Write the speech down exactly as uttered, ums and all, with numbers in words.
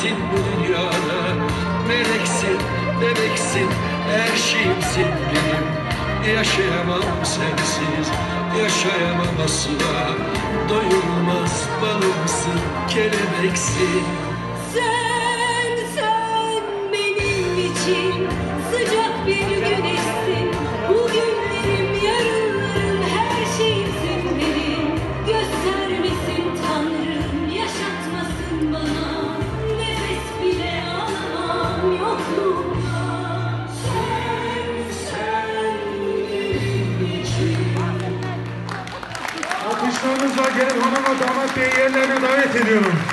sensin bu dünyada. Meleksin, bebeksin, her şeyimsin benim. Yaşayamam sensiz, yaşayamam asla. Doyulmaz balımsın, kelebeksin. Sen, sen benim için sıcak bir güneşsin. Bugünlerim, yarınlarım, her şeyimsin benim. Göstermesin Tanrım, yaşatmasın bana. Nefes bile alamam yokluğunda. Sen, sen benim için. Alkışlarınızla gelin hanım ve damat beyi yerlerine davet ediyorum.